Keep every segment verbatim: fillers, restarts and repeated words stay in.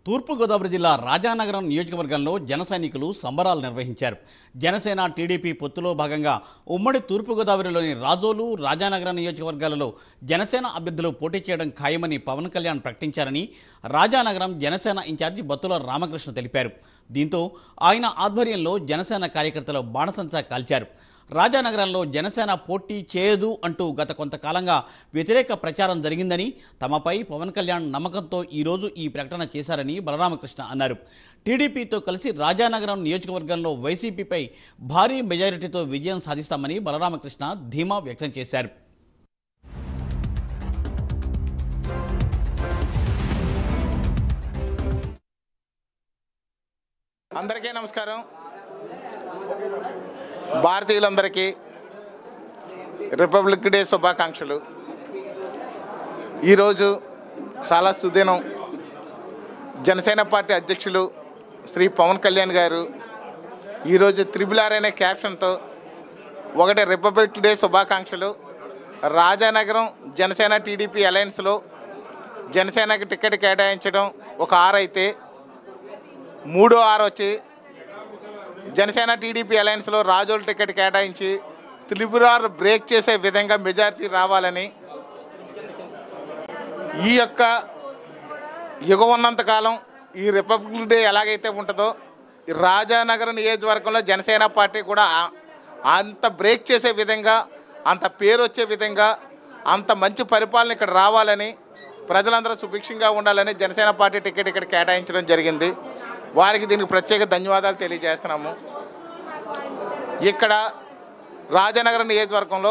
తూర్పుగోదావరి జిల్లా రాజానగరం నియోజకవర్గంలో జన సైనికులు సంబరాలు నిర్వహించారు. జనసేన టీడీపీ పొత్తులో భాగంగా ఉమ్మడి తూర్పుగోదావరిలోని రాజోలు, రాజానగరం నియోజకవర్గాలలో జనసేన అభ్యర్థులు పోటీ చేయడం ఖాయమని పవన్ కళ్యాణ్ ప్రకటించారని రాజానగరం జనసేన ఇన్ఛార్జి బత్తుల రామకృష్ణ తెలిపారు. దీంతో ఆయన ఆధ్వర్యంలో జనసేన కార్యకర్తలు బాణసంచా కాల్చారు. రాజానగరంలో జనసేన పోటీ చేయదు అంటూ గత కొంతకాలంగా వ్యతిరేక ప్రచారం జరిగిందని, తమపై పవన్ కళ్యాణ్ నమ్మకంతో ఈరోజు ఈ ప్రకటన చేశారని బలరామకృష్ణ అన్నారు. టీడీపీతో కలిసి రాజానగరం నియోజకవర్గంలో వైసీపీపై భారీ మెజారిటీతో విజయం సాధిస్తామని బలరామకృష్ణ ధీమా వ్యక్తం చేశారు. అందరికీ నమస్కారం. భారతీయులందరికీ రిపబ్లిక్ డే శుభాకాంక్షలు. ఈరోజు చాలా సుదినం. జనసేన పార్టీ అధ్యక్షులు శ్రీ పవన్ కళ్యాణ్ గారు ఈరోజు త్రిబుల్ ఆర్ అనే క్యాప్షన్తో ఒకటి రిపబ్లిక్ డే శుభాకాంక్షలు, రాజానగరం జనసేన టీడీపీ అలయన్స్లో జనసేనకి టికెట్ కేటాయించడం ఒక ఆరు అయితే, మూడో ఆరు వచ్చి జనసేన టీడీపీ అలయన్స్లో రాజోలు టికెట్ కేటాయించి త్రిపుర బ్రేక్ చేసే విధంగా మెజారిటీ రావాలని, ఈ యొక్క యుగం ఉన్నంతకాలం ఈ రిపబ్లిక్ డే ఎలాగైతే ఉంటుందో రాజానగరం నియోజకవర్గంలో జనసేన పార్టీ కూడా అంత బ్రేక్ చేసే విధంగా, అంత పేరు వచ్చే విధంగా, అంత మంచి పరిపాలన ఇక్కడ రావాలని, ప్రజలందరూ సుభిక్షంగా ఉండాలని జనసేన పార్టీ టికెట్ ఇక్కడ కేటాయించడం జరిగింది. వారికి దీనికి ప్రత్యేక ధన్యవాదాలు తెలియజేస్తున్నాము. ఇక్కడ రాజానగరం నియోజకవర్గంలో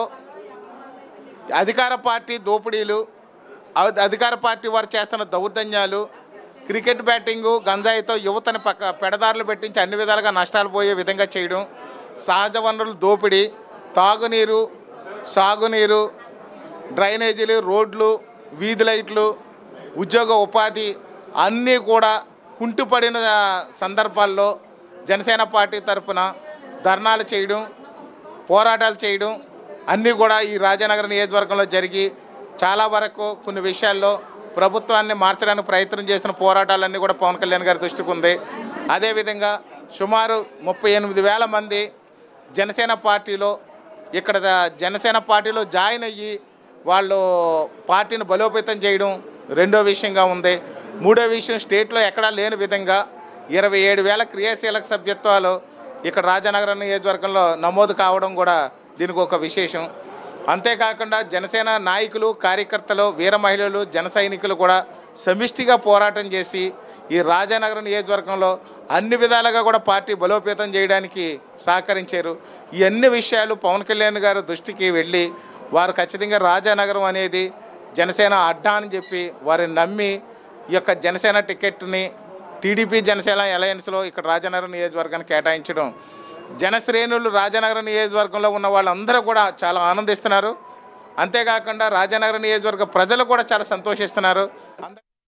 అధికార పార్టీ దోపిడీలు, అధికార పార్టీ వారు చేస్తున్న దౌర్జన్యాలు, క్రికెట్ బ్యాటింగు, గంజాయితో యువతని పక్క పెడదారులు పెట్టించి అన్ని విధాలుగా నష్టాలు పోయే విధంగా చేయడం, సహజ వనరుల దోపిడీ, తాగునీరు, సాగునీరు, డ్రైనేజీలు, రోడ్లు, వీధి లైట్లు, ఉద్యోగ ఉపాధి అన్నీ కూడా కుంటుపడిన సందర్భాల్లో జనసేన పార్టీ తరఫున ధర్నాలు చేయడం, పోరాటాలు చేయడం అన్నీ కూడా ఈ రాజానగరం నియోజకవర్గంలో జరిగి చాలా వరకు కొన్ని విషయాల్లో ప్రభుత్వాన్ని మార్చడానికి ప్రయత్నం చేసిన పోరాటాలన్నీ కూడా పవన్ కళ్యాణ్ గారి దృష్టికి ఉంది. అదేవిధంగా సుమారు ముప్పై ఎనిమిది వేల మంది జనసేన పార్టీలో ఇక్కడ జనసేన పార్టీలో జాయిన్ అయ్యి వాళ్ళు పార్టీని బలోపేతం చేయడం రెండో విషయంగా ఉంది. మూడో విషయం, స్టేట్లో ఎక్కడా లేని విధంగా ఇరవై ఏడు వేల క్రియాశీలక సభ్యత్వాలు ఇక్కడ రాజానగరం నియోజకవర్గంలో నమోదు కావడం కూడా దీనికి ఒక విశేషం. అంతేకాకుండా జనసేన నాయకులు, కార్యకర్తలు, వీర మహిళలు, జన సైనికులు కూడా సమిష్టిగా పోరాటం చేసి ఈ రాజానగరం నియోజకవర్గంలో అన్ని విధాలుగా కూడా పార్టీ బలోపేతం చేయడానికి సహకరించారు. ఈ అన్ని విషయాలు పవన్ కళ్యాణ్ గారు దృష్టికి వెళ్ళి వారు ఖచ్చితంగా రాజానగరం అనేది జనసేన అడ్డా అని చెప్పి వారిని నమ్మి ఈ యొక్క జనసేన టికెట్ని టీడీపీ జనసేన అలయన్స్లో ఇక్కడ రాజానగరం నియోజకవర్గాన్ని కేటాయించడం జనశ్రేణులు రాజానగరం నియోజకవర్గంలో ఉన్న వాళ్ళందరూ కూడా చాలా ఆనందిస్తున్నారు. అంతేకాకుండా రాజానగరం నియోజకవర్గ ప్రజలు కూడా చాలా సంతోషిస్తున్నారు.